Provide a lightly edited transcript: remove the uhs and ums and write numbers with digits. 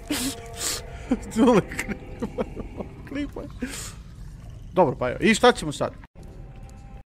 Klipaj. Dobro, pa evo. I šta ćemo sad?